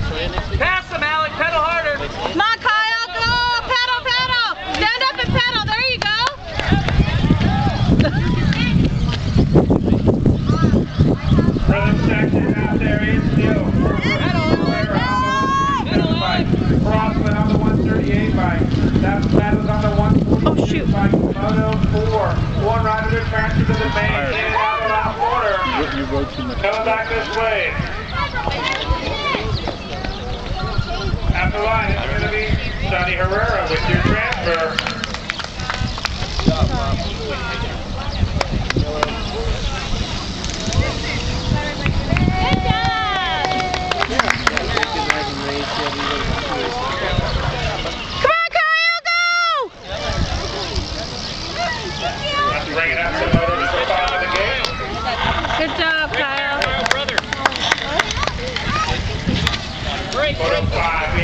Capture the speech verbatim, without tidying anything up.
Pass him, Alec. Pedal harder. Come on, Kyle. Go. Pedal, pedal. Stand up and pedal. There you go. Rhythm section out there is still. Crossman on the one thirty-eight bike. That pedals on the one forty-two bike. Moto four. One rider to transfer to the main. In and out of that corner. Coming back this way. At the line, it's going to be Sonny Herrera with your transfer. Bring it up to the motor to the bottom of the gate. Good job, Kyle. Brother. Break. Photo five.